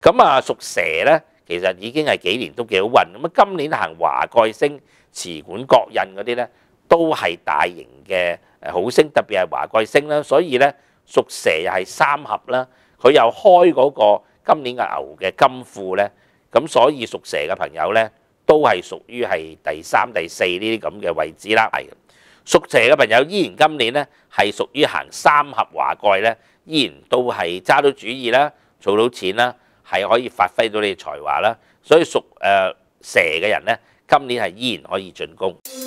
咁啊，屬蛇咧，其實已經係幾年都幾好運。咁啊，今年行華蓋星、持管國印嗰啲咧，都係大型嘅好星，特別係華蓋星啦。所以咧，屬蛇又係三合啦，佢又開嗰個今年嘅牛嘅金庫咧，咁所以屬蛇嘅朋友咧，都係屬於係第三、第四呢啲咁嘅位置啦。係屬蛇嘅朋友依然今年咧係屬於行三合華蓋咧，依然都係揸到主意啦，儲到錢啦，係可以發揮到你嘅才華啦。所以屬蛇嘅人咧，今年係依然可以進攻。